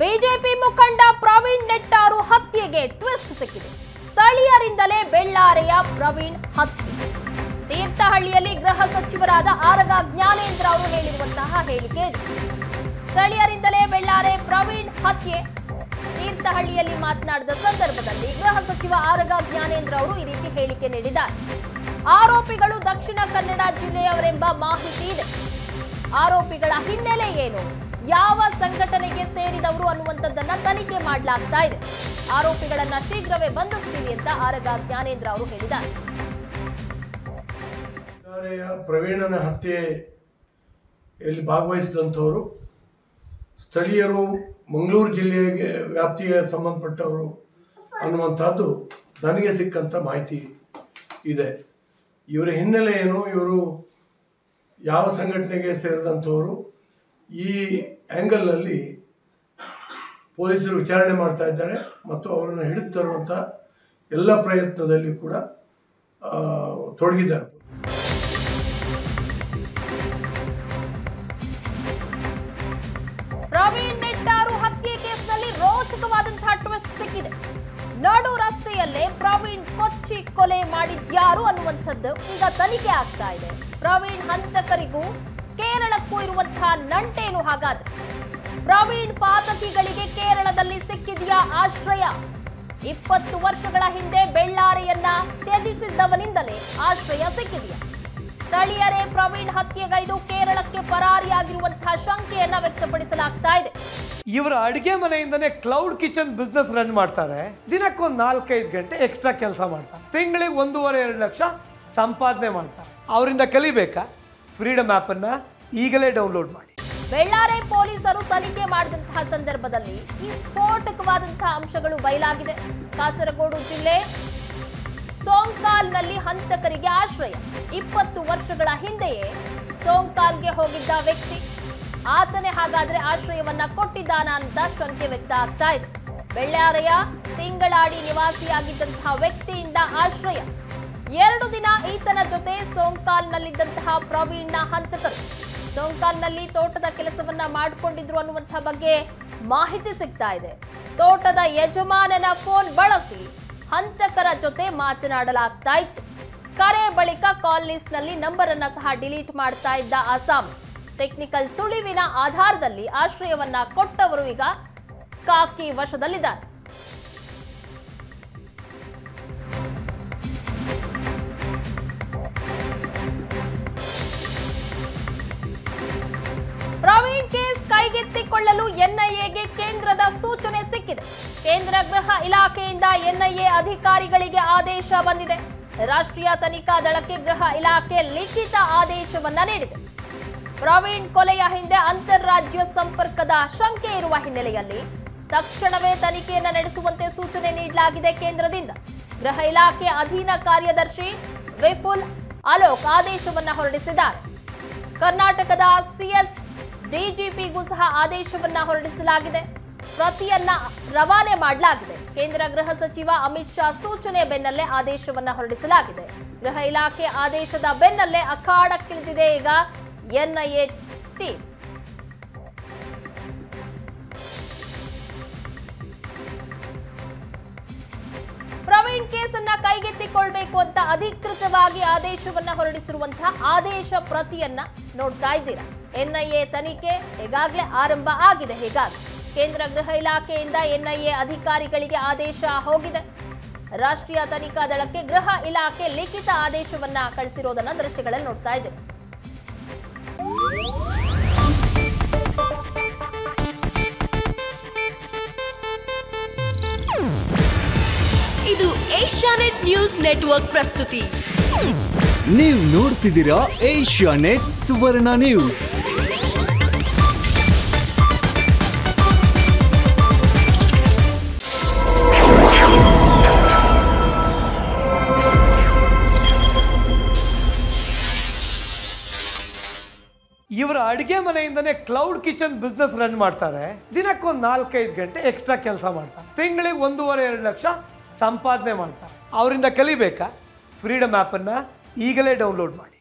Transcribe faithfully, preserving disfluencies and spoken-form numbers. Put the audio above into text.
BJP ಮುಖಂಡ ಪ್ರವೀಣ್ ನೆಟ್ಟಾರು ಹತ್ಯೆಗೆ twist ಸಿಕ್ಕಿದೆ. ಸ್ಥಳೀಯರಿಂದಲೇ ಬೆಳ್ಳಾರೆಯ ಪ್ರವೀಣ್ ಹತ್ಯೆ. ತೀರ್ಥಹಳ್ಳಿಯಲ್ಲಿ ಗೃಹ ಸಚಿವರಾದ ಆರಗ ಜ್ಞಾನೇಂದ್ರ ಅವರು ಹೇಳಿರುವಂತಹ ಹೇಳಿಕೆ ಇದು. ಸ್ಥಳೀಯರಿಂದಲೇ ಬೆಳ್ಳಾರೆ ಪ್ರವೀಣ್ ಹತ್ಯೆ. ತೀರ್ಥಹಳ್ಳಿಯಲ್ಲಿ ಮಾತನಾಡಿದ ಸಂದರ್ಭದಲ್ಲಿ ಗೃಹ ಸಚಿವ ಆರಗ ಜ್ಞಾನೇಂದ್ರ ಅವರು ಈ ರೀತಿ ಹೇಳಿಕೆ ನೀಡಿದ್ದಾರೆ. ಆರೋಪಿಗಳು ದಕ್ಷಿಣ ಕನ್ನಡ ಜಿಲ್ಲೆಯವರೆಂಬ ಮಾಹಿತಿ ಇದೆ. ಆರೋಪಿಗಳ ಹಿನ್ನೆಲೆ ಏನು, ಯಾವ ಸಂಘಟನೆಗೆ ಸೇರಿದವರು ಅನ್ನುವಂಥದ್ದನ್ನ ತನಿಖೆ ಮಾಡಲಾಗ್ತಾ ಇದೆ. ಆರೋಪಿಗಳನ್ನ ಶೀಘ್ರವೇ ಬಂಧಿಸ್ತೀವಿ ಅಂತ ಆರಗ ಜ್ಞಾನೇಂದ್ರ ಅವರು ಹೇಳಿದ್ದಾರೆ. ಪ್ರವೀಣನ ಹತ್ಯೆಯಲ್ಲಿ ಭಾಗವಹಿಸಿದಂಥವರು ಸ್ಥಳೀಯರು, ಮಂಗಳೂರು ಜಿಲ್ಲೆಗೆ ವ್ಯಾಪ್ತಿಗೆ ಸಂಬಂಧಪಟ್ಟವರು ಅನ್ನುವಂಥದ್ದು ನನಗೆ ಸಿಕ್ಕಂಥ ಮಾಹಿತಿ ಇದೆ. ಇವರ ಹಿನ್ನೆಲೆ ಏನು, ಇವರು ಯಾವ ಸಂಘಟನೆಗೆ ಸೇರಿದಂಥವರು, ಈ ಆ್ಯಂಗಲ್ನಲ್ಲಿ ಪೊಲೀಸರು ವಿಚಾರಣೆ ಮಾಡ್ತಾ ಇದ್ದಾರೆ ಮತ್ತು ಅವರನ್ನು ಹಿಡಿದು ತರುವಂಥ ಎಲ್ಲ ಪ್ರಯತ್ನದಲ್ಲಿ ಕೂಡ ತೊಡಗಿದ್ದಾರೆ. ಪ್ರವೀಣ್ ನೆಟ್ಟಾರು ಹತ್ಯೆ ಕೇಸ್ನಲ್ಲಿ ರೋಚಕವಾದಂತಹ ಟ್ವಿಸ್ಟ್ ಸಿಕ್ಕಿದೆ. ನಡು ರಸ್ತೆಯಲ್ಲೇ ಪ್ರವೀಣ್ ಕೊಚ್ಚಿ ಕೊಲೆ ಮಾಡಿದ್ಯಾರು ಅನ್ನುವಂಥದ್ದು ಈಗ ತನಿಖೆ ಆಗ್ತಾ ಇದೆ. ಪ್ರವೀಣ್ ಹಂತಕರಿಗೂ ಕೇರಳಕ್ಕೂ ಇರುವಂತಹ ನಂಟೇನು ಹಾಗಾದ್ರೆ? ಪ್ರವೀಣ್ ಪಾತಕಿಗಳಿಗೆ ಕೇರಳದಲ್ಲಿ ಸಿಕ್ಕಿದೆಯಾ ಆಶ್ರಯ? ಇಪ್ಪತ್ತು ವರ್ಷಗಳ ಹಿಂದೆ ಬೆಳ್ಳಾರೆಯನ್ನ ತ್ಯಜಿಸಿದ್ದವನಿಂದಲೇ ಆಶ್ರಯ ಸಿಕ್ಕಿದೆಯಾ? ಸ್ಥಳೀಯರೇ ಪ್ರವೀಣ್ ಹತ್ಯೆಗೈದು ಕೇರಳಕ್ಕೆ ಪರಾರಿಯಾಗಿರುವಂತಹ ಶಂಕೆಯನ್ನ ವ್ಯಕ್ತಪಡಿಸಲಾಗ್ತಾ ಇದೆ. ಇವರ ಅಡಿಗೆ ಮನೆಯಿಂದನೇ ಕ್ಲೌಡ್ ಕಿಚನ್ ಬಿಸ್ನೆಸ್ ರನ್ ಮಾಡ್ತಾರೆ. ದಿನಕ್ಕೊಂದು ನಾಲ್ಕೈದು ಗಂಟೆ ಎಕ್ಸ್ಟ್ರಾ ಕೆಲಸ ಮಾಡ್ತಾರೆ. ತಿಂಗಳಿಗೆ ಒಂದೂವರೆ ಎರಡು ಲಕ್ಷ ಸಂಪಾದನೆ ಮಾಡ್ತಾರೆ. ಅವರಿಂದ ಕಲಿಬೇಕಾ? ಫ್ರೀಡಮ್ ಆಪ್ ಅನ್ನ ಈಗಲೇ ಡೌನ್ಲೋಡ್ ಮಾಡಿ. ಬೆಳ್ಳಾರೆ ಪೊಲೀಸರು ತನಿಖೆ ಮಾಡಿದಂತಹ ಸಂದರ್ಭದಲ್ಲಿ ಈ ಸ್ಫೋಟಕವಾದಂತಹ ಅಂಶಗಳು ಬಯಲಾಗಿದೆ. ಕಾಸರಗೋಡು ಜಿಲ್ಲೆ ಸೋಂಕಾಲ್ನಲ್ಲಿ ಹಂತಕರಿಗೆ ಆಶ್ರಯ. ಇಪ್ಪತ್ತು ವರ್ಷಗಳ ಹಿಂದೆಯೇ ಸೋಂಕಾಲ್ಗೆ ಹೋಗಿದ್ದ ವ್ಯಕ್ತಿ ಆತನೇ ಹಾಗಾದ್ರೆ ಆಶ್ರಯವನ್ನ ಕೊಟ್ಟಿದ್ದಾನ ಅಂತ ಶಂಕೆ ವ್ಯಕ್ತ ಆಗ್ತಾ ಇದೆ. ಬೆಳ್ಳಾರೆಯ ತಿಂಗಳಾಡಿ ನಿವಾಸಿಯಾಗಿದ್ದಂತಹ ವ್ಯಕ್ತಿಯಿಂದ ಆಶ್ರಯ. ಎರಡು ದಿನ ಈತನ ಜೊತೆ ಸೋಂಕಾಲ್ನಲ್ಲಿದ್ದಂತಹ ಪ್ರವೀಣ್ನ ಹಂತಕರು ಸೋಂಕಾಲ್ನಲ್ಲಿ ತೋಟದ ಕೆಲಸವನ್ನ ಮಾಡಿಕೊಂಡಿದ್ರು ಅನ್ನುವಂಥ ಬಗ್ಗೆ ಮಾಹಿತಿ ಸಿಗ್ತಾ ಇದೆ. ತೋಟದ ಯಜಮಾನನ ಫೋನ್ ಬಳಸಿ ಹಂತಕರ ಜೊತೆ ಮಾತನಾಡಲಾಗ್ತಾ ಇತ್ತು. ಕರೆ ಬಳಿಕ ಕಾಲ್ ಲಿಸ್ಟ್ ನಲ್ಲಿ ನಂಬರ್ ಅನ್ನ ಸಹ ಡಿಲೀಟ್ ಮಾಡ್ತಾ ಇದ್ದ ಅಸ್ಸಾಂ. ಟೆಕ್ನಿಕಲ್ ಸುಳಿವಿನ ಆಧಾರದಲ್ಲಿ ಆಶ್ರಯವನ್ನ ಕೊಟ್ಟವರು ಈಗ ಕಾಕಿ ವಶದಲ್ಲಿದ್ದಾರೆ. ಪ್ರವೀಣ್ ಕೇಸ್ ಕೈಗೆತ್ತಿಕೊಳ್ಳಲು ಎನ್ಐಎಗೆ ಕೇಂದ್ರದ ಸೂಚನೆ ಸಿಕ್ಕಿದೆ. ಕೇಂದ್ರ ಗೃಹ ಇಲಾಖೆಯಿಂದ ಎನ್ಐಎ ಅಧಿಕಾರಿಗಳಿಗೆ ಆದೇಶ ಬಂದಿದೆ. ರಾಷ್ಟ್ರೀಯ ತನಿಖಾ ದಳಕ್ಕೆ ಗೃಹ ಇಲಾಖೆ ಲಿಖಿತ ಆದೇಶವನ್ನ ನೀಡಿದೆ. ಪ್ರವೀಣ್ ಕೊಲೆಯ ಹಿಂದೆ ಅಂತಾರಾಜ್ಯ ಸಂಪರ್ಕದ ಶಂಕೆ ಇರುವ ಹಿನ್ನೆಲೆಯಲ್ಲಿ ತಕ್ಷಣವೇ ತನಿಖೆಯನ್ನ ನಡೆಸುವಂತೆ ಸೂಚನೆ ನೀಡಲಾಗಿದೆ ಕೇಂದ್ರದಿಂದ. ಗೃಹ ಇಲಾಖೆ ಅಧೀನ ಕಾರ್ಯದರ್ಶಿ ವಿಪುಲ್ ಅಲೋಕ್ ಆದೇಶವನ್ನ ಹೊರಡಿಸಿದ್ದಾರೆ. ಕರ್ನಾಟಕದ ಸಿಎಸ್ ಡಿಜಿಪಿಗೂ ಸಹ ಆದೇಶವನ್ನ ಹೊರಡಿಸಲಾಗಿದೆ. ಪ್ರತಿಯನ್ನ ರವಾನೆ ಮಾಡಲಾಗಿದೆ. ಕೇಂದ್ರ ಗೃಹ ಸಚಿವ ಅಮಿತ್ ಶಾ ಸೂಚನೆ ಬೆನ್ನಲ್ಲೇ ಆದೇಶವನ್ನ ಹೊರಡಿಸಲಾಗಿದೆ. ಗೃಹ ಇಲಾಖೆ ಆದೇಶದ ಬೆನ್ನಲ್ಲೇ ಅಖಾಡಕ್ಕಿಳಿದಿದೆ ಈಗ ಎನ್ಐಎ ಟೀಮ್. ಪ್ರವೀಣ್ ಕೇಸನ್ನ ಕೈಗೆತ್ತಿಕೊಳ್ಬೇಕು ಅಂತ ಅಧಿಕೃತವಾಗಿ ಆದೇಶವನ್ನ ಹೊರಡಿಸಿರುವಂತಹ ಆದೇಶ ಪ್ರತಿಯನ್ನ ನೋಡ್ತಾ ಇದ್ದೀರಾ. ಎನ್ಐಎ ತನಿಖೆ ಈಗಾಗಲೇ ಆರಂಭ ಆಗಿದೆ. ಹೀಗಾಗಿ ಕೇಂದ್ರ ಗೃಹ ಇಲಾಖೆಯಿಂದ ಎನ್ಐಎ ಅಧಿಕಾರಿಗಳಿಗೆ ಆದೇಶ ಹೋಗಿದೆ. ರಾಷ್ಟ್ರೀಯ ತನಿಖಾ ದಳಕ್ಕೆ ಗೃಹ ಇಲಾಖೆ ಲಿಖಿತ ಆದೇಶವನ್ನ ಕಳಿಸಿರೋದನ್ನ ದೃಶ್ಯಗಳಲ್ಲಿ ನೋಡ್ತಾ ಇದ್ದೀರಾ. ಇದು ಏಷ್ಯಾನೆಟ್ ನ್ಯೂಸ್ ನೆಟ್ವರ್ಕ್ ಪ್ರಸ್ತುತಿ. ನೀವು ನೋಡ್ತಿದ್ದೀರಾ ಏಷ್ಯಾನೆಟ್ ಸುವರ್ಣ ನ್ಯೂಸ್. ಇವರ ಅಡಿಗೆ ಮನೆಯಿಂದನೇ ಕ್ಲೌಡ್ ಕಿಚನ್ ಬಿಸ್ನೆಸ್ ರನ್ ಮಾಡ್ತಾರೆ. ದಿನಕ್ಕೊಂದು ನಾಲ್ಕೈದು ಗಂಟೆ ಎಕ್ಸ್ಟ್ರಾ ಕೆಲಸ ಮಾಡ್ತಾರೆ. ತಿಂಗಳಿಗೆ ಒಂದೂವರೆ ಎರಡು ಲಕ್ಷ ಸಂಪಾದನೆ ಮಾಡ್ತಾರೆ. ಅವರಿಂದ ಕಲಿಬೇಕಾ? ಫ್ರೀಡಮ್ ಆಪ್ ಅನ್ನ ಈಗಲೇ ಡೌನ್ಲೋಡ್ ಮಾಡಿ.